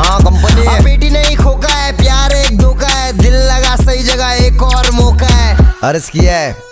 हाँ कंपनी है। बेटी नहीं खोका है, प्यार एक धोखा है, दिल लगा सही जगह एक और मौका है। अर्ज किया है